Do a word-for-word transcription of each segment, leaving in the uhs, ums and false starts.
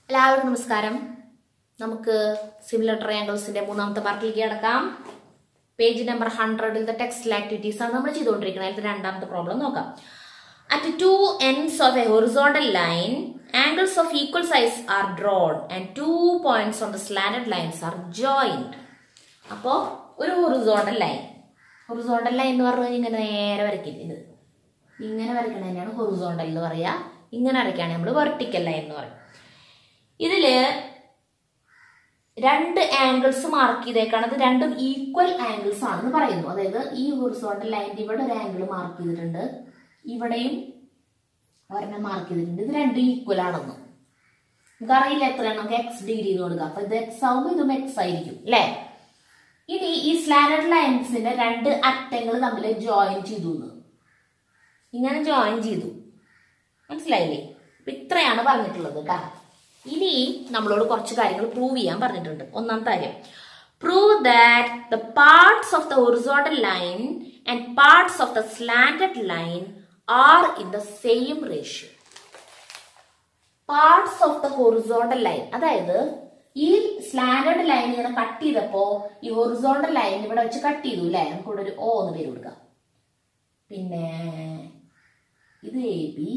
എല്ലാവർക്കും നമസ്കാരം. നമുക്ക് സിമിലർ ട്രയാങ്കിൾസിന്റെ മൂന്നാമത്തെ പാർട്ടിലേക്ക് കിടക്കാം. പേജ് നമ്പർ ഹൺഡ്രഡിലത്തെ ടെക്സ്റ്റൽ ആക്ടിവിറ്റീസ് ആണ് നമ്മൾ ചെയ്തുകൊണ്ടിരിക്കുന്നത്. അതിൽ രണ്ടാമത്തെ പ്രോബ്ലം നോക്കാം. At two ends of a horizontal line angles of equal size are drawn and two points on the slanted lines are joined. അപ്പോൾ ഒരു ഹൊറിസോണ്ടൽ ലൈൻ ഹൊറിസോണ്ടൽ ലൈൻ എന്ന് പറഞ്ഞാൽ ഇങ്ങനെ നേരെ വരയ്ക്കില്ല. ഇത് ഇങ്ങനെ വരയ്ക്കണ തന്നെയാണ് ഹൊറിസോണ്ടൽ എന്ന് പറയുക. ഇങ്ങനെ വരയ്ക്കുകയാണ് നമ്മൾ വെർട്ടിക്കൽ ലൈൻ എന്ന് പറയും. ഇതില് രണ്ട് ആംഗിൾസ് മാർക്ക് ചെയ്തേക്കാണ്. അത് രണ്ടും ഈക്വൽ ആംഗിൾസ് ആണെന്ന് പറയുന്നു. അതായത് ഈ ഹൊറിസോണ്ടൽ ലൈനിന്റെ ഇവിടെ ഒരു ആംഗിൾ മാർക്ക് ചെയ്തിട്ടുണ്ട്, ഇവിടെയും ഒരെണ്ണം മാർക്ക് ചെയ്തിട്ടുണ്ട്. ഇത് രണ്ടും ഈക്വൽ ആണെന്ന് നമുക്ക് അറിയില്ല. എത്രയാണ് നമുക്ക് എക്സ് ഡിഗ്രി ചെയ്ത് കൊടുക്കുക. അപ്പൊ ഇത് എക്സ് ആവുമ്പോൾ ഇതും എക്സ് ആയിരിക്കും അല്ലെ. ഇനി ഈ സ്ലാന്റഡ് ലൈൻസിന്റെ രണ്ട് അറ്റങ്ങൾ തമ്മിൽ ജോയിൻ ചെയ്തു, ഇങ്ങനെ ജോയിൻ ചെയ്തു. മനസ്സിലായില്ലേ? അപ്പൊ ഇത്രയാണ് പറഞ്ഞിട്ടുള്ളത് കേട്ടോ. ഇനി നമ്മളോട് കുറച്ച് കാര്യങ്ങൾ പ്രൂവ് ചെയ്യാൻ പറഞ്ഞിട്ടുണ്ട്. ഒന്നാമത്തെ കാര്യം, prove that the parts of the horizontal line and parts of the slanted line are in the same ratio. Parts of the horizontal line, അതായത് ഈ സ്ലാന്റഡ് ലൈൻ ഇങ്ങനെ കട്ട് ചെയ്തപ്പോ ഈ ഹൊറിസോണ്ടൽ ലൈൻ ഇവിടെ വെച്ച് കട്ട് ചെയ്തു അല്ലെ. നമുക്ക് ഇവിടെ ഒരു ഓ എന്ന് പേര് കൊടുക്കാം. പിന്നെ ഇത് എ ബി,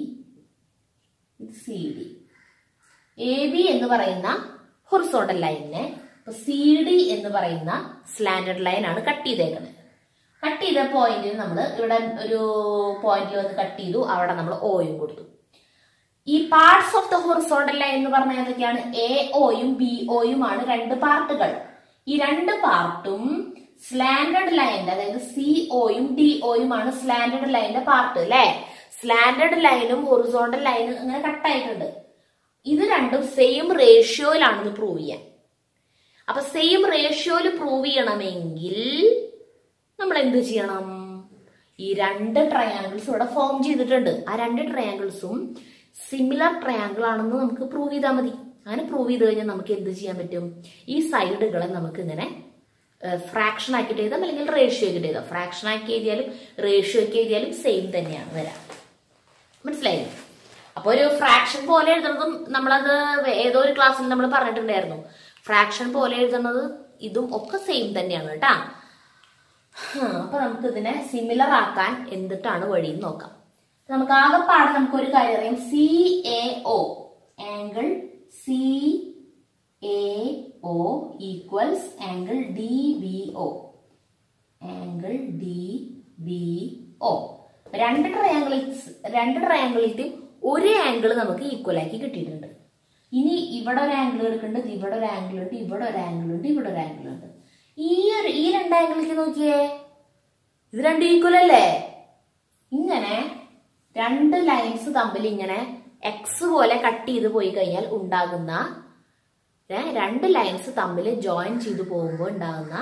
ഇത് സി ഡി. എ ബി എന്ന് പറയുന്ന ഹൊറിസോണ്ടൽ ലൈനിനെ സി ഡി എന്ന് പറയുന്ന സ്ലാന്റഡ് ലൈൻ ആണ് കട്ട് ചെയ്തേക്കുന്നത്. കട്ട് ചെയ്ത പോയിന്റിന് നമ്മൾ ഇവിടെ ഒരു പോയിന്റിൽ വന്ന് കട്ട് ചെയ്തു, അവിടെ നമ്മൾ ഓയും കൊടുത്തു. ഈ parts of the horizontal line എന്ന് പറഞ്ഞാൽ എന്തൊക്കെയാണ്? എ ഒയും ബി ഒയും ആണ് രണ്ട് പാർട്ടുകൾ. ഈ രണ്ട് പാർട്ടും സ്ലാന്റഡ് ലൈനിന്റെ, അതായത് സി ഒയും ഡി ഒയും ആണ് സ്ലാന്റഡ് ലൈനിന്റെ പാർട്ട് അല്ലെ. സ്ലാന്റഡ് ലൈനും ഹൊറിസോണ്ടൽ ലൈനും അങ്ങനെ കട്ടായിട്ടുണ്ട്. ഇത് രണ്ടും സെയിം റേഷ്യോയിലാണെന്ന് പ്രൂവ് ചെയ്യാൻ. അപ്പൊ സെയിം റേഷ്യോയിൽ പ്രൂവ് ചെയ്യണമെങ്കിൽ നമ്മൾ എന്ത് ചെയ്യണം? ഈ രണ്ട് ട്രയാങ്കിൾസ് ഇവിടെ ഫോം ചെയ്തിട്ടുണ്ട്. ആ രണ്ട് ട്രയാങ്കിൾസും സിമിലർ ട്രയാങ്കിൾ ആണെന്ന് നമുക്ക് പ്രൂവ് ചെയ്താൽ മതി. അങ്ങനെ പ്രൂവ് ചെയ്ത് കഴിഞ്ഞാൽ നമുക്ക് എന്ത് ചെയ്യാൻ പറ്റും? ഈ സൈഡുകളെ നമുക്ക് ഇങ്ങനെ ഫ്രാക്ഷൻ ആക്കിയിട്ട് എഴുതാം, അല്ലെങ്കിൽ റേഷ്യോ ആക്കിയിട്ട് എഴുതാം. ഫ്രാക്ഷൻ ആക്കി എഴുതിയാലും റേഷ്യോ ആക്കി എഴുതിയാലും സെയിം തന്നെയാണ് വരാം. മനസ്സിലായില്ലേ? അപ്പൊ ഒരു ഫ്രാക്ഷൻ പോലെ എഴുതുന്നതും നമ്മളത് ഏതോ ഒരു ക്ലാസ്സിൽ നമ്മൾ പറഞ്ഞിട്ടുണ്ടായിരുന്നു. ഫ്രാക്ഷൻ പോലെ എഴുതുന്നത് ഇതും ഒക്കെ സെയിം തന്നെയാണ് കേട്ടാ. അപ്പൊ നമുക്ക് ഇതിനെ സിമിലർ ആക്കാൻ എന്തിട്ടാണ് വഴി നോക്കാം. നമുക്ക് ആകെപ്പാടെ നമുക്ക് ഒരു കാര്യം അറിയാം. C A O angle C A O equals angle D B O. Angle D B O രണ്ട് ട്രയാങ്കിൾസ് രണ്ട് ട്രയാങ്കിളിൽ ഒരു ആംഗിൾ നമുക്ക് ഈക്വൽ ആക്കി കിട്ടിയിട്ടുണ്ട്. ഇനി ഇവിടെ ഒരു ആംഗിൾ എടുക്കുന്നുണ്ട്, ഇവിടെ ഒരു ആംഗിൾ ഉണ്ട്, ഇവിടെ ഒരു ആംഗിൾ ഉണ്ട്, ഇവിടെ ഒരു ആംഗിൾ ഉണ്ട്. ഈ ഒരു ഈ രണ്ട് ആംഗിളിലേക്ക് നോക്കിയേ, ഇത് രണ്ട് ഈക്വൽ അല്ലേ. ഇങ്ങനെ രണ്ട് ലൈൻസ് തമ്മിൽ ഇങ്ങനെ എക്സ് പോലെ കട്ട് ചെയ്ത് പോയി കഴിഞ്ഞാൽ ഉണ്ടാകുന്ന, രണ്ട് ലൈൻസ് തമ്മിൽ ജോയിൻ ചെയ്ത് പോകുമ്പോൾ ഉണ്ടാകുന്ന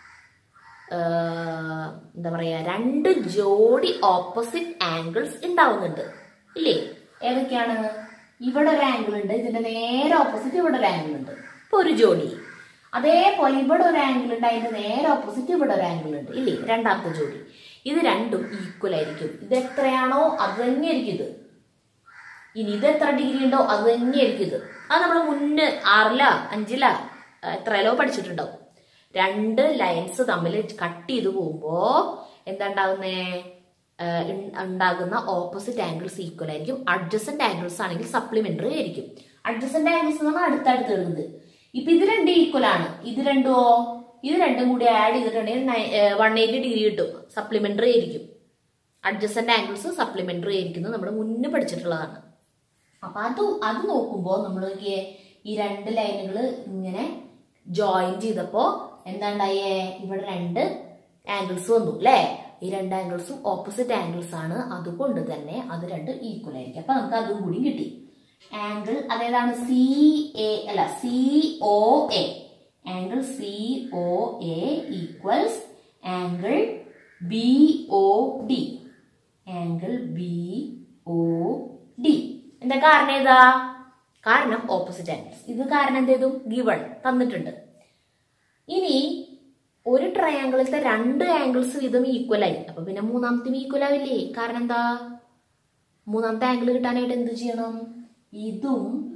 എന്താ പറയാ, രണ്ട് ജോഡി ഓപ്പോസിറ്റ് ആംഗിൾസ് ഉണ്ടാവുന്നുണ്ട് ഇല്ലേ. ഏതൊക്കെയാണ്? ഇവിടെ ഒരു ആംഗിൾ ഉണ്ട്, ഇതിന്റെ നേരെ ഓപ്പോസിറ്റ് ഇവിടെ ഒരു ആംഗിൾ ഉണ്ട്, ഇപ്പൊ ഒരു ജോഡി. അതേപോലെ ഇവിടെ ഒരു ആംഗിൾ ഉണ്ട്, അതിന്റെ നേരെ ഓപ്പോസിറ്റ് ഇവിടെ ഒരു ആംഗിൾ ഉണ്ട് ഇല്ലേ, രണ്ടാമത്തെ ജോഡി. ഇത് രണ്ടും ഈക്വൽ ആയിരിക്കും. ഇത് എത്രയാണോ അത് തന്നെ ആയിരിക്കും ഇത്. ഇനി ഇത് എത്ര ഡിഗ്രി ഉണ്ടോ അത് തന്നെ ആയിരിക്കും ഇത്. അത് നമ്മൾ മുന്നേ ആറില അഞ്ചില എത്രയല്ലോ പഠിച്ചിട്ടുണ്ടാവും. രണ്ട് ലൈൻസ് തമ്മിൽ കട്ട് ചെയ്ത് പോകുമ്പോ എന്താ ഉണ്ടാകുന്നേ? ഉണ്ടാകുന്ന ഓപ്പോസിറ്റ് ആംഗിൾസ് ഈക്വൽ ആയിരിക്കും. അഡ്ജസന്റ് ആംഗിൾസ് ആണെങ്കിൽ സപ്ലിമെന്ററി ആയിരിക്കും. അഡ്ജസന്റ് ആംഗിൾസ് നമ്മൾ അടുത്തടുത്ത് എഴുതുന്നത്. ഇപ്പൊ ഇത് രണ്ടും ഈക്വൽ ആണ്. ഇത് രണ്ടോ ഇത് രണ്ടും കൂടി ആഡ് ചെയ്തിട്ടുണ്ടെങ്കിൽ വൺ എയ്റ്റി ഡിഗ്രി കിട്ടും. സപ്ലിമെന്ററി ആയിരിക്കും. അഡ്ജസന്റ് ആംഗിൾസ് സപ്ലിമെന്ററി ആയിരിക്കുന്നത് നമ്മൾ മുന്നേ പഠിച്ചിട്ടുള്ളതാണ്. അപ്പൊ അത് അത് നോക്കുമ്പോ നമ്മൾ ഈ രണ്ട് ലൈനുകൾ ഇങ്ങനെ ജോയിൻ ചെയ്തപ്പോ എന്താ ഉണ്ടായേ? ഇവിടെ രണ്ട് ആംഗിൾസ് വന്നു അല്ലെ. ഈ രണ്ട് ആംഗിൾസും ഓപ്പോസിറ്റ് ആംഗിൾസ് ആണ്. അതുകൊണ്ട് തന്നെ അത് രണ്ട് ഈക്വൽ ആയിരിക്കും. അപ്പൊ നമുക്ക് അതും കൂടി കിട്ടി. ആംഗിൾ അതേതാണ്? സി എ അല്ല C O A. Angle C O A equals angle B O D. Angle B O D. എന്താ കാരണം? ഏതാ കാരണം? Opposite angles. ഇത് കാരണം എന്ത് ചെയ്തു? ഗിവൺ തന്നിട്ടുണ്ട്. ഇനി ഒരു ട്രയാങ്കിളിലത്തെ രണ്ട് ആംഗിൾസ് വീതം ഈക്വൽ ആയി. അപ്പൊ പിന്നെ മൂന്നാമത്തെ ഈക്വൽ ആവില്ലേ? കാരണം എന്താ? മൂന്നാമത്തെ ആംഗിൾ കിട്ടാനായിട്ട് എന്ത് ചെയ്യണം? ഇതും ഇതും കൂടി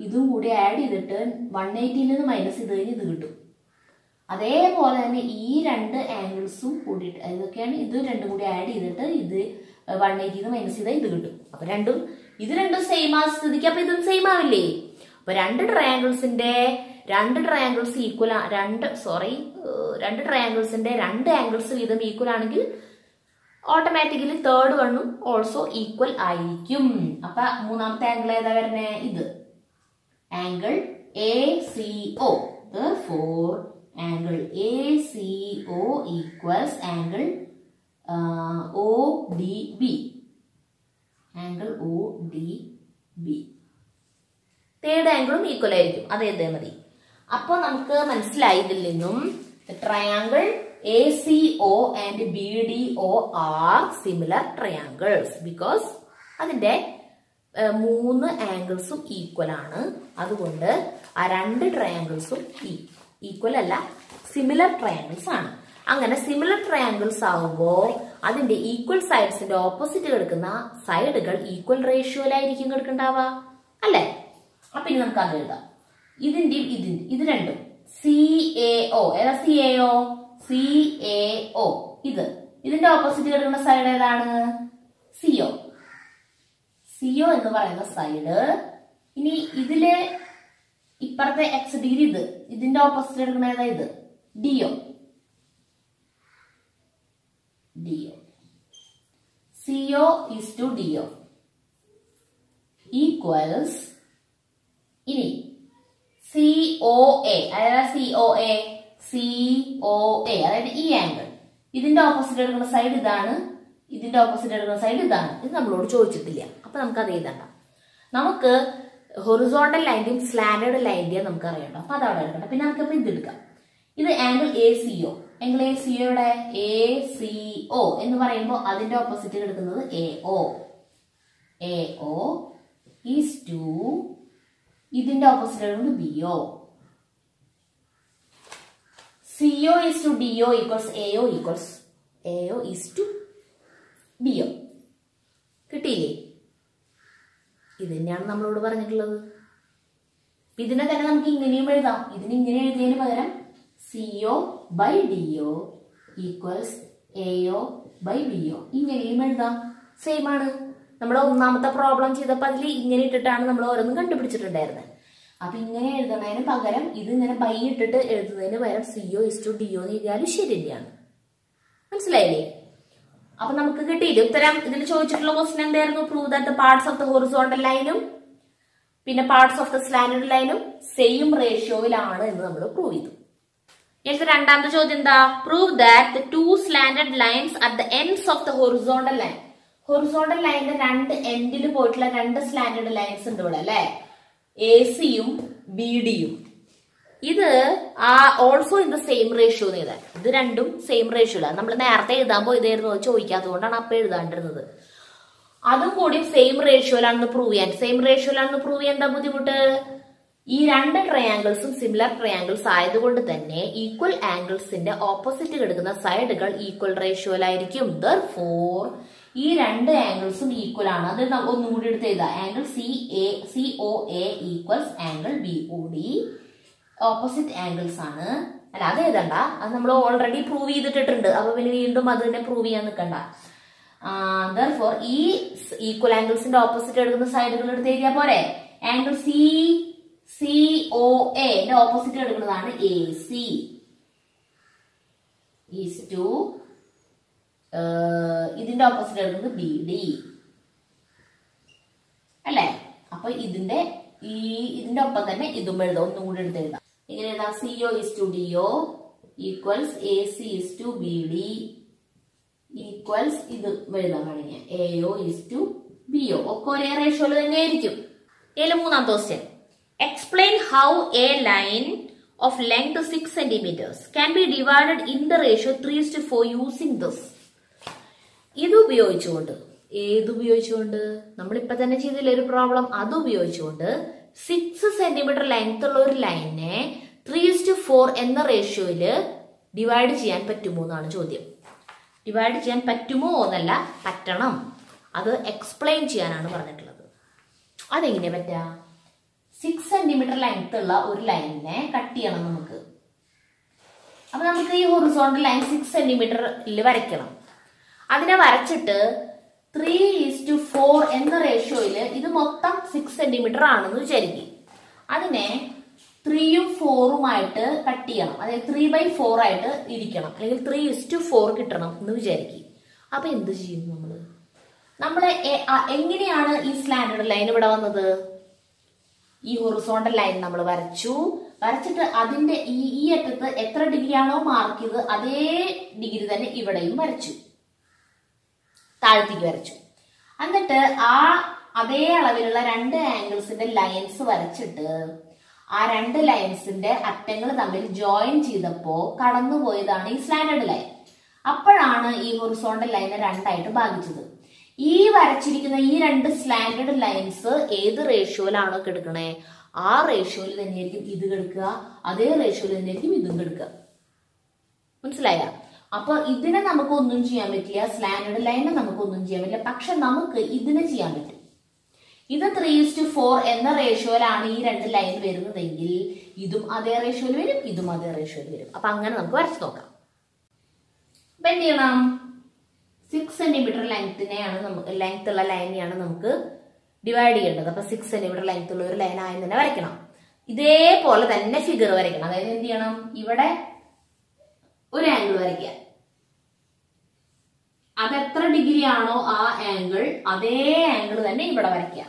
ആഡ് ചെയ്തിട്ട് വൺ എയ്റ്റിയിൽ നിന്ന് മൈനസ് ചെയ്ത് കഴിഞ്ഞ് ഇത് കിട്ടും. അതേപോലെ തന്നെ ഈ രണ്ട് ആംഗിൾസും കൂടിയിട്ട് ഇതൊക്കെയാണ്, ഇത് രണ്ടും കൂടി ആഡ് ചെയ്തിട്ട് ഇത് വൺ എയ്റ്റിയിൽ നിന്ന് മൈനസ് ചെയ്താൽ ഇത് കിട്ടും. അപ്പൊ രണ്ടും ഇത് രണ്ടും സെയിം ആ സ്ഥിതിക്ക് അപ്പൊ ഇതും സെയിം ആവില്ലേ? അപ്പൊ രണ്ട് ട്രയാങ്കിൾസിന്റെ രണ്ട് ട്രയാങ്കിൾസ് ഈക്വൽ രണ്ട് സോറി രണ്ട് ട്രയാങ്കിൾസിന്റെ രണ്ട് ആംഗിൾസ് വീതം ഈക്വൽ ആണെങ്കിൽ ഓട്ടോമാറ്റിക്കലി തേർഡ് വണ്ണും ഓൾസോ ഈക്വൽ ആയിരിക്കും. അപ്പൊ മൂന്നാമത്തെ ആംഗിൾ ഏതാ വരണേ? ഇത് angle A C O. Therefore, angle A C O equals angle uh, O D B. Angle O D B. Third ആംഗിളും ഈക്വൽ ആയിരിക്കും. അത് എഴുതിയാൽ മതി. അപ്പൊ നമുക്ക് മനസ്സിലായി ഇതിൽ നിന്നും triangle A C O and B D O are similar triangles because അതിന്റെ മൂന്ന് ആംഗിൾസും ഈക്വൽ ആണ്. അതുകൊണ്ട് ആ രണ്ട് ട്രയാങ്കിൾസും ഈക്വൽ അല്ല, സിമിലർ ട്രയാങ്കിൾസ് ആണ്. അങ്ങനെ സിമിലർ ട്രയാങ്കിൾസ് ആവുമ്പോൾ അതിന്റെ ഈക്വൽ സൈഡ്സിന്റെ ഓപ്പോസിറ്റ് കിടക്കുന്ന സൈഡുകൾ ഈക്വൽ റേഷ്യോയിലായിരിക്കും കിടക്കണ്ടാവുക അല്ലെ? അപ്പൊ ഇനി നമുക്ക് അത് എഴുതാം. ഇതിന്റെയും ഇതിന്റെ ഇത് രണ്ടും സി എ ഒ ഏതാ? C A O C A O ഇത് ഇതിന്റെ ഓപ്പോസിറ്റ് കിടക്കുന്ന സൈഡ് ഏതാണ്? സിഒ. സിഒ എന്ന് പറയുന്ന സൈഡ്. ഇനി ഇതില് ഇപ്പുറത്തെ എക്സ് ഡിഗ്രി ഇത് ഇതിന്റെ ഓപ്പോസിറ്റ് എടുക്കുന്ന ഏതാ? ഇത് D O. D O C O is to D O equals ഇനി സിഒ എ അതായത് സിഒ എ സിഒ എ അതായത് ഈ ആംഗിൾ ഇതിന്റെ ഓപ്പോസിറ്റ് എടുക്കുന്ന സൈഡ് ഇതാണ്, ഇതിന്റെ ഓപ്പോസിറ്റ് എടുക്കുന്ന സൈഡ് ഇതാണ്. ഇത് നമ്മളോട് ചോദിച്ചിട്ടില്ല. അപ്പൊ നമുക്ക് അത് എഴുതണ്ട. നമുക്ക് ഹൊറിസോണ്ടൽ ലൈന്റെയും സ്ലാൻഡേർഡ് ലൈന്റെയും നമുക്ക് അറിയണം. അപ്പൊ അത് അവിടെ എടുക്കണം. പിന്നെ നമുക്ക് ഇത് എടുക്കാം. ഇത് angle A C O. Angle A സിഒയുടെ എ സിഒ എന്ന് പറയുമ്പോൾ അതിന്റെ ഓപ്പോസിറ്റ് എടുക്കുന്നത് A O. A O is to ഇതിന്റെ ഓപ്പോസിറ്റ് എടുക്കുന്നത് B O. C O is to D O equals A O equals A O is to B O. കിട്ടിയില്ലേ? ഇത് തന്നെയാണ് നമ്മളോട് പറഞ്ഞിട്ടുള്ളത്. ഇതിനെ തന്നെ നമുക്ക് ഇങ്ങനെയും എഴുതാം. ഇതിന് ഇങ്ങനെ എഴുതിയതിന് പകരം C O by D O equals A O by B O ഇങ്ങനെയും എഴുതാം. സെയിം ആണ്. നമ്മൾ ഒന്നാമത്തെ പ്രോബ്ലം ചെയ്തപ്പോൾ അതിൽ ഇങ്ങനെ ഇട്ടിട്ടാണ് നമ്മൾ ഓരോന്നും കണ്ടുപിടിച്ചിട്ടുണ്ടായിരുന്നത്. അപ്പൊ ഇങ്ങനെ എഴുതുന്നതിന് പകരം ഇത് ഇങ്ങനെ ബൈ ഇട്ടിട്ട് എഴുതുന്നതിന് പകരം സിഒ ഇസ് ടു ഡിഒ എന്ന് എഴുതിയാലും ശരി തന്നെയാണ്. മനസ്സിലായില്ലേ? അപ്പൊ നമുക്ക് കിട്ടിയില്ലേ ഉത്തരം? ഇതിൽ ചോദിച്ചിട്ടുള്ള ക്വസ്റ്റ്യൻ എന്തായിരുന്നു? Prove that the parts of the horizontal ലൈനും പിന്നെ പാർട്സ് ഓഫ് ദ സ്ലാൻഡേർഡ് ലൈനും സെയിം റേഷ്യോയിലാണ് എന്ന് നമ്മൾ പ്രൂവ് ചെയ്തു. എനിക്ക് രണ്ടാമത്തെ ചോദ്യം എന്താ? Prove that the two slanted lines at the ends of the horizontal line. Horizontal ലൈനിന്റെ രണ്ട് എൻഡിൽ പോയിട്ടുള്ള രണ്ട് സ്ലാൻഡേർഡ് ലൈൻസ് ഉണ്ട് ഇവിടെ അല്ലെ? എ സിയും ബി ഡിയും. ഇത് ആ also in the same ratio എന്ന് എഴുതാൻ. ഇത് രണ്ടും സെയിം റേഷ്യോയിലാണ്. നമ്മൾ നേരത്തെ എഴുതാൻ പോയതായിരുന്നു, ചോദിക്കാത്തതുകൊണ്ടാണ് അപ്പൊ എഴുതാണ്ടിരുന്നത്. അതും കൂടി സെയിം റേഷ്യോയിലാണെന്ന് പ്രൂവ് ചെയ്യാൻ. സെയിം റേഷ്യോയിലാണെന്ന് പ്രൂവ് ചെയ്യാൻ എന്താ ബുദ്ധിമുട്ട്? ഈ രണ്ട് ട്രയാങ്കിൾസും സിമിലർ ട്രയാങ്കിൾസ് ആയതുകൊണ്ട് തന്നെ ഈക്വൽ ആംഗിൾസിന്റെ ഓപ്പോസിറ്റ് കിടക്കുന്ന സൈഡുകൾ ഈക്വൽ റേഷ്യോയിലായിരിക്കും. Therefore, ഈ രണ്ട് ആംഗിൾസും ഈക്വൽ ആണ്. അത് ഒന്നും കൂടി എടുത്ത് എഴുതാം. Angle C A C O A equals angle B O D. Opposite angles ആണ്. അല്ല അത് എഴുതണ്ട, അത് നമ്മൾ ഓൾറെഡി പ്രൂവ് ചെയ്തിട്ടുണ്ട്. അപ്പൊ പിന്നെ വീണ്ടും അത് തന്നെ പ്രൂവ് ചെയ്യാൻ നിൽക്കണ്ട. Therefore, ഈ ഈക്വൽ ആംഗിൾസിന്റെ ഓപ്പോസിറ്റ് എടുക്കുന്ന സൈഡുകൾ എടുത്ത് എഴുതിയാൽ പോരെ? ആംഗിൾ സി സി ഒ എന്റെ ഓപ്പോസിറ്റ് എടുക്കുന്നതാണ് എ സി ഈസ് ടു ഇതിന്റെ ഓപ്പോസിറ്റ് എടുക്കുന്നത് ബി ഡി അല്ലെ? അപ്പൊ ഇതിന്റെ ഈ ഇതിന്റെ ഒപ്പം തന്നെ ഇതും എഴുതാം. ഒന്നും കൂടി എടുത്ത് എഴുതാം. ഇങ്ങനെ എഴുതാം. C O is to D O equals A C is to B D equals ഇത് എഴുതാൻ വേണമെങ്കിൽ A O is to B O. ഒക്കെ ഒരേ റേഷ്യോയിൽ തന്നെ ആയിരിക്കും. ഇതിൽ മൂന്നാമത്തെ question. Explain how a line of length six centimeters can be divided in the ratio three is to four using this. ഇത് ഉപയോഗിച്ചുകൊണ്ട് ഏത് ഉപയോഗിച്ചുകൊണ്ട് നമ്മളിപ്പോ തന്നെ ചെയ്തില്ല ഒരു പ്രോബ്ലം. അത് ഉപയോഗിച്ചുകൊണ്ട് സിക്സ് സെന്റിമീറ്റർ ലെങ്ത് ഉള്ള ഒരു ലൈനെ ത്രീ ഇസ് ടു ഫോർ എന്ന റേഷ്യോയില് ഡിവൈഡ് ചെയ്യാൻ പറ്റുമോ എന്നാണ് ചോദ്യം. ഡിവൈഡ് ചെയ്യാൻ പറ്റുമോ എന്നല്ല, പറ്റണം. അത് എക്സ്പ്ലെയിൻ ചെയ്യാനാണ് പറഞ്ഞിട്ടുള്ളത്. അതെങ്ങനെ പറ്റാ? സിക്സ് സെന്റിമീറ്റർ ലെങ്ത് ഉള്ള ഒരു ലൈനിനെ കട്ട് ചെയ്യണം നമുക്ക്. അപ്പൊ നമുക്ക് ഈ ഹൊറിസോണ്ടൽ ലൈൻ സിക്സ് സെന്റിമീറ്ററിൽ വരയ്ക്കണം. അതിനെ വരച്ചിട്ട് ത്രീ ഈസ് ടു ഫോർ എന്ന റേഷ്യോയില് ഇത് മൊത്തം സിക്സ് സെന്റിമീറ്റർ ആണെന്ന് വിചാരിക്കും. അതിനെ ത്രീയും ഫോറുമായിട്ട് കട്ട് ചെയ്യണം. അതായത് ത്രീ ബൈ ഫോർ ആയിട്ട് ഇരിക്കണം, അല്ലെങ്കിൽ ത്രീ ഈസ് ടു ഫോർ കിട്ടണം എന്ന് വിചാരിക്കും. അപ്പൊ എന്ത് ചെയ്യും നമ്മള്? നമ്മള് എങ്ങനെയാണ് ഈ സ്ലാൻഡേർഡ് ലൈൻ ഇവിടെ വന്നത്? ഈ ഹൊറിസോണ്ടൽ ലൈൻ നമ്മൾ വരച്ചു. വരച്ചിട്ട് അതിന്റെ ഈ ഈ അറ്റത്ത് എത്ര ഡിഗ്രി ആണോ മാർക്ക് ചെയ്ത് അതേ ഡിഗ്രി തന്നെ ഇവിടെയും വരച്ചു, താഴത്തേക്ക് വരച്ചു. എന്നിട്ട് ആ അതേ അളവിലുള്ള രണ്ട് ആംഗിൾസിന്റെ ലൈൻസ് വരച്ചിട്ട് ആ രണ്ട് ലൈൻസിന്റെ അറ്റങ്ങൾ തമ്മിൽ ജോയിൻ ചെയ്തപ്പോ കടന്നുപോയതാണ് ഈ സ്ലാൻഡേർഡ് ലൈൻ. അപ്പോഴാണ് ഈ ഹൊറിസോണ്ടൽ ലൈനെ രണ്ടായിട്ട് ഭാഗിച്ചത്. ഈ വരച്ചിരിക്കുന്ന ഈ രണ്ട് സ്ലാൻഡേർഡ് ലൈൻസ് ഏത് റേഷ്യോയിലാണോ കിടക്കണേ ആ റേഷ്യോയിൽ തന്നെയായിരിക്കും ഇത് കിടക്കുക, അതേ റേഷ്യോയിൽ തന്നെയായിരിക്കും ഇതും കിടക്കുക. മനസ്സിലായ? അപ്പൊ ഇതിനെ നമുക്ക് ഒന്നും ചെയ്യാൻ പറ്റില്ല, സ്ലാൻഡേർഡ് ലൈനെ നമുക്ക് ഒന്നും ചെയ്യാൻ പറ്റില്ല. പക്ഷെ നമുക്ക് ഇതിനെ ചെയ്യാൻ പറ്റും. ഇത് ത്രീ ഇസ്റ്റു ഫോർ എന്ന റേഷ്യോയിലാണ് ഈ രണ്ട് ലൈൻ വരുന്നതെങ്കിൽ ഇതും അതേ റേഷ്യോയിൽ വരും, ഇതും അതേ റേഷ്യോയിൽ വരും. അപ്പൊ അങ്ങനെ നമുക്ക് വരച്ചു നോക്കാം. അപ്പൊ എന്ത് ചെയ്യണം? സിക്സ് സെന്റിമീറ്റർ ലെങ്ത്തിനെയാണ് നമുക്ക് ലെങ്ത് ഉള്ള ലൈനെയാണ് നമുക്ക് ഡിവൈഡ് ചെയ്യേണ്ടത്. അപ്പൊ സിക്സ് സെന്റിമീറ്റർ ലെങ്ത് ഉള്ള ഒരു ലൈൻ ആദ്യം തന്നെ വരയ്ക്കണം. ഇതേപോലെ തന്നെ ഫിഗർ വരയ്ക്കണം. അതായത് എന്ത് ചെയ്യണം? ഇവിടെ ഒരു ആംഗിൾ വരയ്ക്കുക. അതെത്ര ഡിഗ്രി ആണോ ആ ആംഗിൾ അതേ ആംഗിൾ തന്നെ ഇവിടെ വരയ്ക്കുക,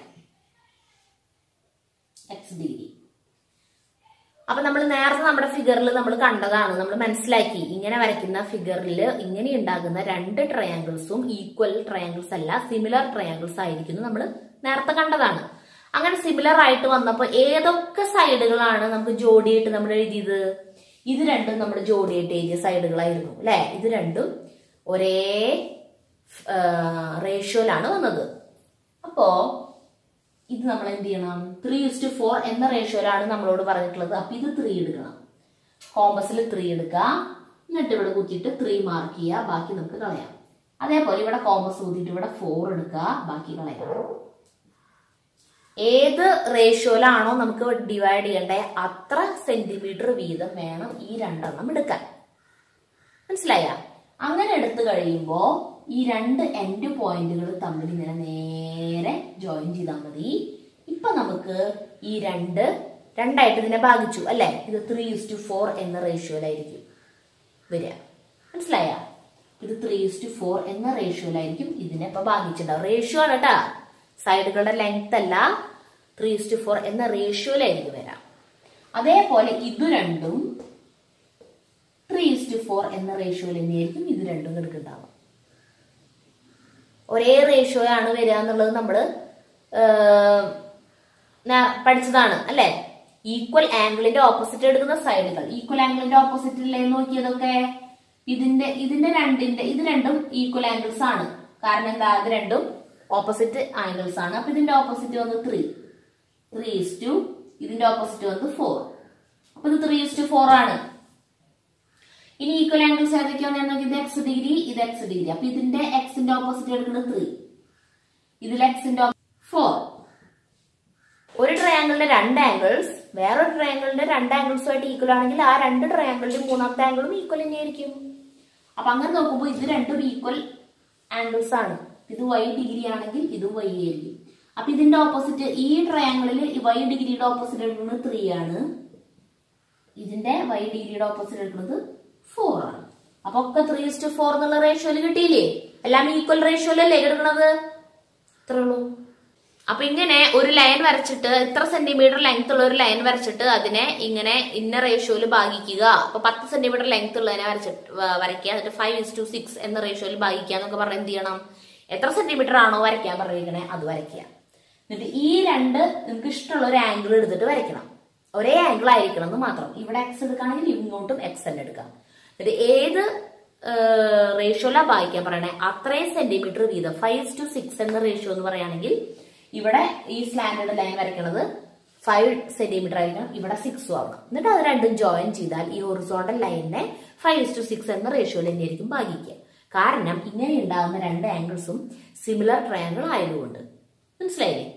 എക്സ് ഡിഗ്രി. അപ്പൊ നമ്മൾ നേരത്തെ നമ്മുടെ ഫിഗറിൽ നമ്മൾ കണ്ടതാണ്, നമ്മൾ മനസ്സിലാക്കി ഇങ്ങനെ വരയ്ക്കുന്ന ഫിഗറിൽ ഇങ്ങനെ ഉണ്ടാകുന്ന രണ്ട് ട്രയാങ്കിൾസും ഈക്വൽ ട്രയാങ്കിൾസ് അല്ല, സിമിലർ ട്രയാങ്കിൾസ് ആയിരിക്കുന്നു നമ്മൾ നേരത്തെ കണ്ടതാണ്. അങ്ങനെ സിമിലർ ആയിട്ട് വന്നപ്പോ ഏതൊക്കെ സൈഡുകളാണ് നമുക്ക് ജോഡിയായിട്ട് നമ്മൾ എഴുതിയത്? ഇത് രണ്ടും നമ്മൾ ജോഡിയായിട്ട് എഴുതിയ സൈഡുകളായിരുന്നു അല്ലെ. ഇത് രണ്ടും ഒരേ റേഷ്യോയിലാണ് വന്നത്. അപ്പോ ഇത് നമ്മൾ എന്ത് ചെയ്യണം? ത്രീ ഇസ്റ്റു ഫോർ എന്ന റേഷ്യോയിലാണ് നമ്മളോട് പറഞ്ഞിട്ടുള്ളത്. അപ്പൊ ഇത് ത്രീ എടുക്കണം. കോമ്പസിൽ ത്രീ എടുക്കുക, എന്നിട്ട് ഇവിടെ കുത്തിയിട്ട് ത്രീ മാർക്ക് ചെയ്യുക, ബാക്കി നമുക്ക് കളയാം. അതേപോലെ ഇവിടെ കോമ്പസ് കുത്തിയിട്ട് ഇവിടെ ഫോർ എടുക്കുക, ബാക്കി കളയാം. ഏത് റേഷ്യോയിലാണോ നമുക്ക് ഡിവൈഡ് ചെയ്യേണ്ടത് അത്ര സെന്റിമീറ്റർ വീതം വേണം ഈ രണ്ടെണ്ണം എടുക്കാൻ. മനസ്സിലായ? അങ്ങനെ എടുത്തു കഴിയുമ്പോ ഈ രണ്ട് എൻഡ് പോയിന്റുകൾ തമ്മിൽ ഇങ്ങനെ നേരെ ജോയിൻ ചെയ്താൽ മതി. ഇപ്പൊ നമുക്ക് ഈ രണ്ട് രണ്ടായിട്ട് ഇതിനെ ഭാഗിച്ചു അല്ലെ. ഇത് ത്രീ ഇസ്റ്റു ഫോർ എന്ന റേഷ്യോയിലായിരിക്കും വരിക. മനസ്സിലായ? ഇത് ത്രീ ഇസ്റ്റു ഫോർ എന്ന റേഷ്യോയിലായിരിക്കും ഇതിനെ ഇപ്പൊ ഭാഗിച്ചിട്ടുണ്ടാവും. റേഷ്യോ ആണ് കേട്ടാ, സൈഡുകളുടെ ലെങ്ത് അല്ല. ത്രീ ഇസ്റ്റു ഫോർ എന്ന റേഷ്യോയിലായിരിക്കും വരാം. അതേപോലെ ഇത് രണ്ടും ത്രീ ഇസ്റ്റു ഫോർ എന്ന റേഷ്യോയിൽ തന്നെയായിരിക്കും ഇത് രണ്ടും എടുക്കുന്നുണ്ടാവുക. ഒരേ റേഷ്യോയാണ് വരിക എന്നുള്ളത് നമ്മള് പഠിച്ചതാണ് അല്ലെ. ഈക്വൽ ആംഗിളിന്റെ ഓപ്പോസിറ്റ് എടുക്കുന്ന സൈഡുകൾ ഈക്വൽ ആംഗിളിന്റെ ഓപ്പോസിറ്റിലെ നോക്കിയതൊക്കെ ഇതിന്റെ ഇതിന്റെ രണ്ടിന്റെ ഇത് രണ്ടും ഈക്വൽ ആംഗിൾസ് ആണ്. കാരണം എന്താ? ഇത് രണ്ടും ഓപ്പോസിറ്റ് ആംഗിൾസ് ആണ്. അപ്പൊ ഇതിന്റെ ഓപ്പോസിറ്റ് വന്ന് ത്രീ ത്രീ ഇസ് ടു ഇതിന്റെ ഓപ്പോസിറ്റ് വന്ന് ഫോർ. അപ്പൊ ഇത് ത്രീ ഇസ് ടു ഫോർ ആണ്. ഇനി ഈക്വൽ ആംഗിൾസ് ഏതൊക്കെയാണെന്ന് നോക്കി. ഇത് എക്സ് ഡിഗ്രി, ഇത് എക്സ് ഡിഗ്രി. അപ്പൊ ഇതിന്റെ എക്സിന്റെ ഓപ്പോസിറ്റ് എടുക്കുന്നത് ത്രീ, ഇതിൽ എക്സിന്റെ ഫോർ. ഒരു ട്രയാങ്കിളിന്റെ രണ്ട് ആംഗിൾസ് വേറൊരു ട്രയാങ്കിളിന്റെ രണ്ട് ആംഗിൾസുമായിട്ട് ഈക്വൽ ആണെങ്കിൽ ആ രണ്ട് ട്രയാങ്കിളിന്റെ മൂന്നാമത്തെ ആംഗിളും ഈക്വൽ തന്നെയായിരിക്കും. അപ്പൊ അങ്ങനെ നോക്കുമ്പോൾ ഇത് രണ്ടും ഈക്വൽ ആംഗിൾസ് ആണ്. ഇത് വൈ ഡിഗ്രി ആണെങ്കിൽ ഇത് വൈ ആയിരിക്കും. അപ്പൊ ഇതിന്റെ ഓപ്പോസിറ്റ് ഈ ട്രയാങ്കിളിൽ വൈ ഡിഗ്രിയുടെ ഓപ്പോസിറ്റ് എടുക്കുന്നത് ത്രീ ആണ്, ഇതിന്റെ വൈ ഡിഗ്രിയുടെ ഓപ്പോസിറ്റ് എടുക്കുന്നത് ഫോർ ആണ്. അപ്പൊ ഒക്കെ ത്രീ ഇസ്റ്റു ഫോർ എന്നുള്ള റേഷ്യോയിൽ കിട്ടിയില്ലേ? എല്ലാം ഈക്വൽ റേഷ്യോയിലല്ലേ എടുക്കുന്നത്? ഇത്രേ ഉള്ളൂ. അപ്പൊ ഇങ്ങനെ ഒരു ലൈൻ വരച്ചിട്ട് ഇത്ര സെന്റിമീറ്റർ ലെങ്ത് ഉള്ള ഒരു ലൈൻ വരച്ചിട്ട് അതിനെ ഇങ്ങനെ ഇന്ന റേഷ്യോയിൽ ഭാഗിക്കുക. അപ്പൊ പത്ത് സെന്റിമീറ്റർ ലെങ്ത് ഉള്ളതിനെ വരച്ചിട്ട് വരയ്ക്കുക, എന്നിട്ട് ഫൈവ് ഇസ് ടു സിക്സ് എന്ന റേഷ്യോയിൽ ഭാഗിക്കുക എന്നൊക്കെ പറഞ്ഞാൽ എന്ത് ചെയ്യണം? എത്ര സെന്റിമീറ്റർ ആണോ വരയ്ക്കാൻ പറഞ്ഞിരിക്കണേ അത് വരയ്ക്കുക. എന്നിട്ട് ഈ രണ്ട് നിങ്ങൾക്ക് ഇഷ്ടമുള്ള ഒരു ആംഗിൾ എടുത്തിട്ട് വരയ്ക്കണം. ഒരേ ആംഗിൾ ആയിരിക്കണം എന്ന് മാത്രം. ഇവിടെ എക്സ് എടുക്കുകയാണെങ്കിൽ ഇങ്ങോട്ടും എക്സ് തന്നെ എടുക്കാം. എന്നിട്ട് ഏത് റേഷ്യോയിലാ ഭാഗിക്കാൻ പറയണേ അത്രയും സെന്റിമീറ്റർ വീതം ഫൈവ് ടു സിക്സ് എന്ന റേഷ്യോ എന്ന് പറയുകയാണെങ്കിൽ ഇവിടെ ഈ സ്ലാൻഡേർഡ് ലൈൻ വരയ്ക്കുന്നത് ഫൈവ് സെന്റിമീറ്റർ ആയിരിക്കണം, ഇവിടെ സിക്സും ആവണം. എന്നിട്ട് അത് രണ്ടും ജോയിൻ ചെയ്താൽ ഈ ഹൊറിസോണ്ടൽ ലൈനിനെ ഫൈവ് ടു സിക്സ് എന്ന റേഷ്യോയിൽ തന്നെയായിരിക്കും ഭാഗിക്കുക. കാരണം ഇങ്ങനെ ഉണ്ടാകുന്ന രണ്ട് ആംഗിൾസും സിമിലർ ട്രയാങ്കിൾ ആയതുകൊണ്ട്. മനസ്സിലായില്ലേ?